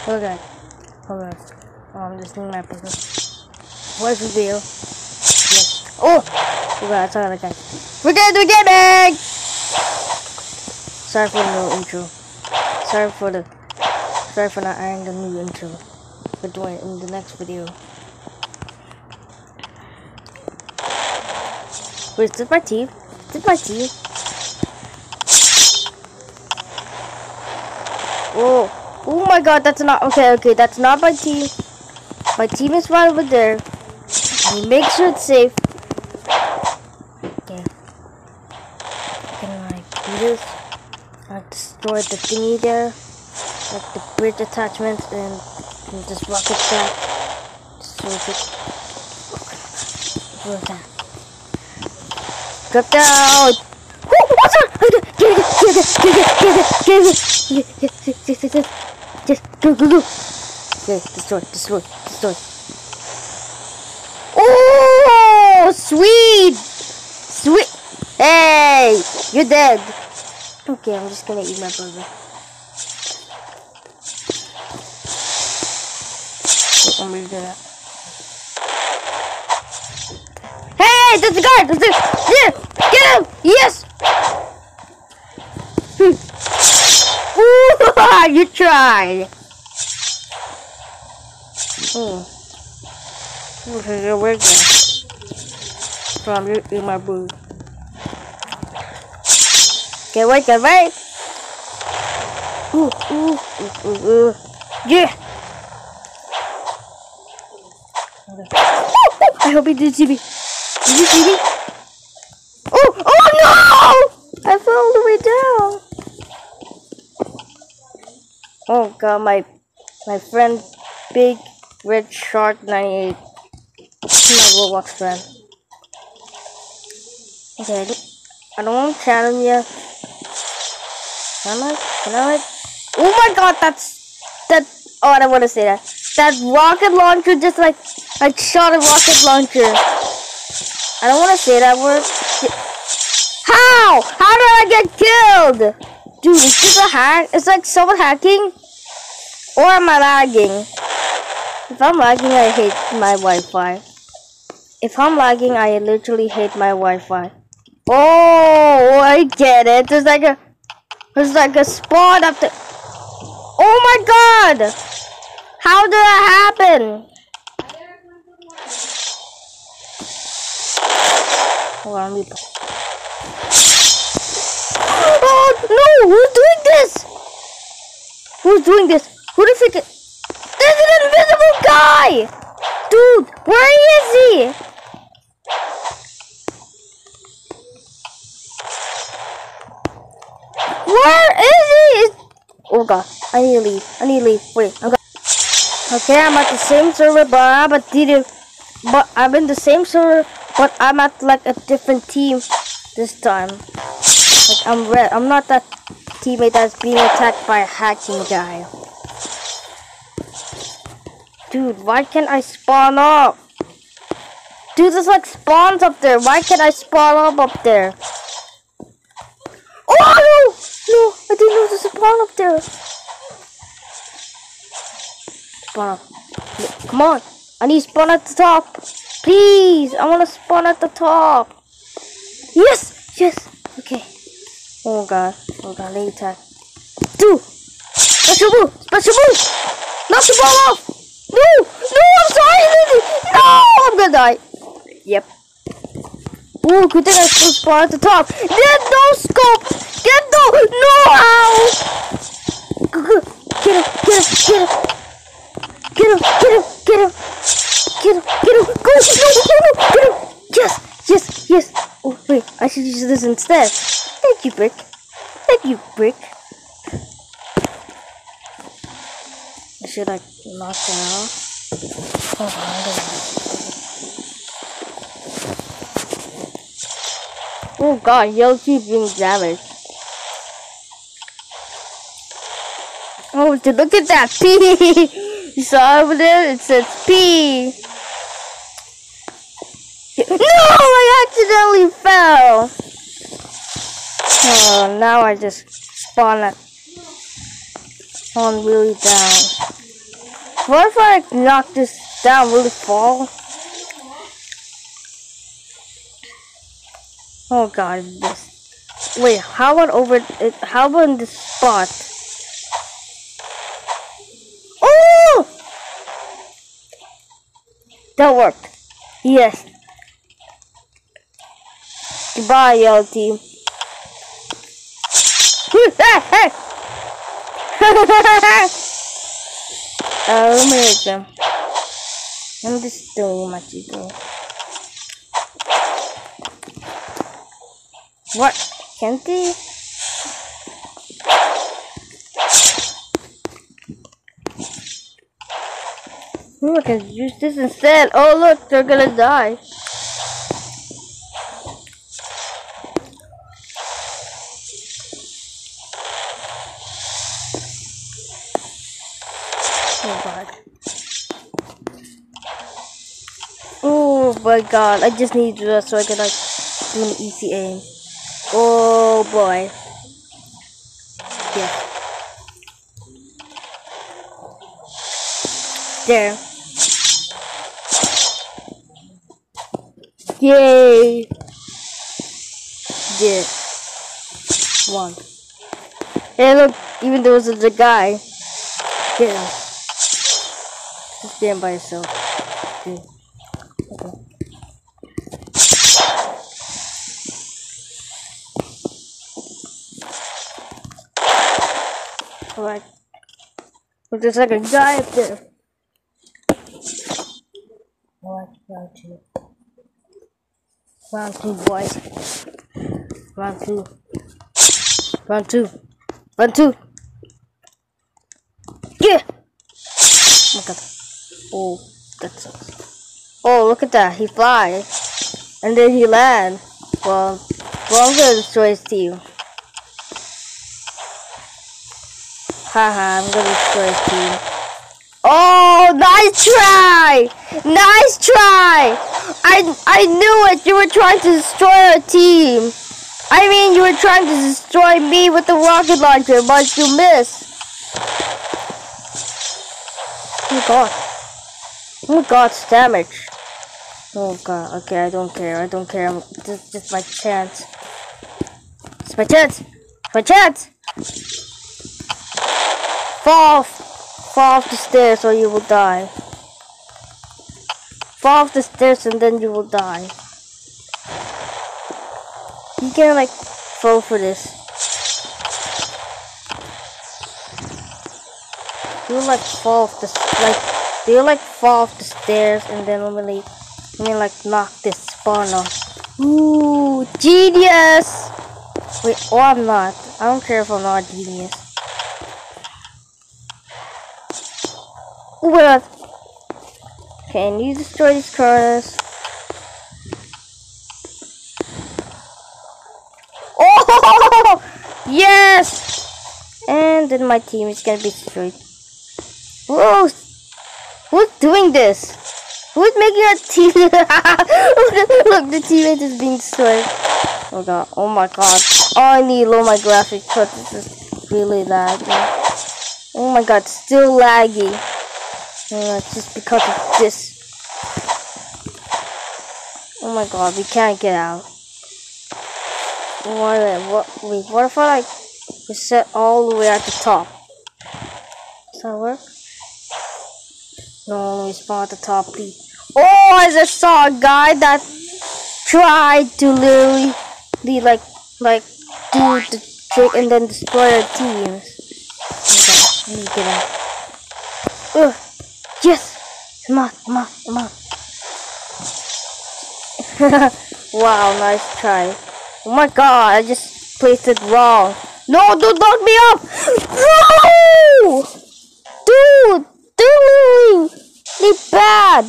Okay. Hold on. Oh, I'm just doing my purpose. Where's the video? Yes. Oh! Oh god, I saw that guy. We're gonna do gaming! Sorry for the new intro. Sorry for not adding the new intro. We're doing it in the next video. Wait, is this my team? Is this my team? Oh. Oh my god, that's not okay, that's not my team. My team is right over there. And make sure it's safe. Okay. I can like do this. Like destroy the thingy there. Like the bridge attachment and just rocket that. Destroy it. What was that? Drop down! Oh, what's up? Get it! Just go. Okay, destroy. Oh, sweet. Hey, you're dead. Okay, I'm just gonna eat my burger. I'm gonna do that. Hey, there's a guard. There, get him. Yes. Ooh, you tried. Oh. Okay, you're working. So I'm just eating my food. Get right. Ooh. Yeah. Okay. I hope he did see me. Did you see me? Oh no! I fell all the way down. Oh god, my friend Big Red Shark 98. He's my Roblox friend. Okay, I don't want to chat him yet. Can I? Oh my god, that. Oh, I don't want to say that. That rocket launcher just like shot a rocket launcher. I don't want to say that word. How did I get killed? Dude, is this a hack? It's like someone hacking? Or am I lagging? If I'm lagging, I hate my Wi-Fi. If I'm lagging, I literally hate my Wi-Fi. Oh, I get it. There's like a spawn up there. Oh my god! How did that happen? Hold on, oh no! Who's doing this? Who the freak? There's an invisible guy! Dude, where is he? Where is he? Oh god, I need to leave. Wait, okay, I'm at the same server, but I'm in the same server, but I'm at like a different team this time. Like I'm red. I'm not that teammate that's being attacked by a hacking guy. Dude, why can't I spawn up? Dude, there's like spawns up there. Why can't I spawn up there? Oh no! No, I didn't know there's a spawn up there. Spawn up. Come on. I need to spawn at the top. Please, I want to spawn at the top. Yes. Okay. Oh god, let me attack. Dude! Special move! Knock the ball off! No, I'm sorry! No, I'm gonna die. Yep. Ooh, good thing I still spawn at the top. There's no scope! No! Ow! Get him! Go! No! Yes! Oh, wait, I should use this instead. Thank you, Brick. Should I knock that off? Oh, oh god, yellow keeps being damaged. Oh, dude, look at that P! You saw over there? It says P! No! I accidentally fell! Oh, now I just spawn it on really down. What if I knock this down? Will it fall? Oh god, this. Wait, how about over it? How about in this spot? Oh! That worked. Yes. Goodbye, yellow team. Eliminate them. I'm just doing my ego. What? Can't they? Oh, I can use this instead. Oh look, they're gonna die. Oh god. Oh my god, I just need this so I can like do an easy aim. Oh boy. Yeah. There. Yay! Yeah. One. Hey look, even though it's a guy. Yeah. Just stand by yourself. Okay. Okay. Alright. Look, there's like a guy up there. Alright, round two. Round two, boys. Round two. Round two. Round two. Yeah! Oh my god. Oh, that sucks. Oh, look at that. He flies. And then he lands. Well, I'm gonna destroy his team. Haha, I'm gonna destroy his team. Oh, nice try! Nice try! I knew it! You were trying to destroy our team! I mean, you were trying to destroy me with the rocket launcher, but you missed! Oh my god. Oh my god, it's damage. Oh god, okay, I don't care, This is just my chance. It's my chance! It's my chance! Fall off the stairs or you will die. Fall off the stairs and then you will die. You can like fall for this. You like fall off the fall off the stairs and then only like knock this spawn off. Ooh, genius! Wait, oh I'm not. I don't care if I'm not a genius. Well, can you destroy these cars? Oh! Yes! And then my team is gonna be destroyed. Whoa! Who's doing this? Who's making our team? Look, the teammate is being destroyed. Oh god! Oh my god! Oh, I need low my graphics because this is really laggy. Oh my god! Still laggy. Just because of this. Oh my god, we can't get out. What if I like reset all the way at the top? Does that work? No, let me spawn at the top, please. Oh, I just saw a guy that tried to literally like do the trick and then destroy our teams. Okay, let me get out. Ugh. Yes! Come on. Wow, nice try. Oh my god, I just placed it wrong. No, don't knock me up! No! Dude! Really bad!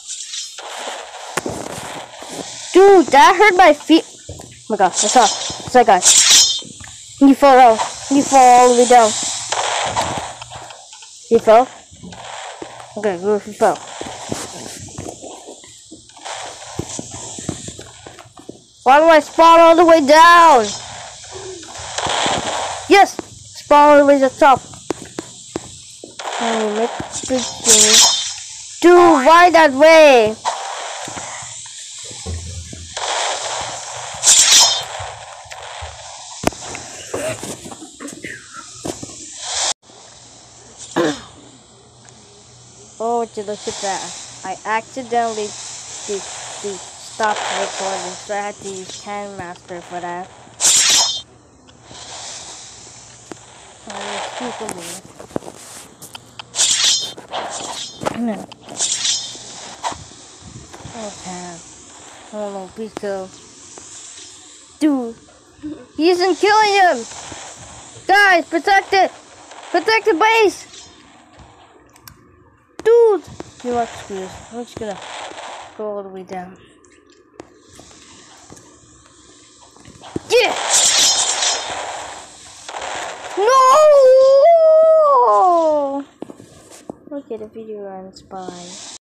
Dude, that hurt my feet. Oh my god, I saw that guy. He fell out. He fell all the way down. He fell? Okay, good, he fell. Why do I spawn all the way down? Yes! Spawn all the way to the top. Make begin. Dude, why that way? Oh, would you look at that? I accidentally stopped recording, so I had to use Can Master for that. Okay. Oh no, Pico. Dude, he isn't killing him! Guys, protect it! Protect the base! Dude! You know what, screw this. I'm just gonna go all the way down. Yeah! No! Okay, the video ends. Bye.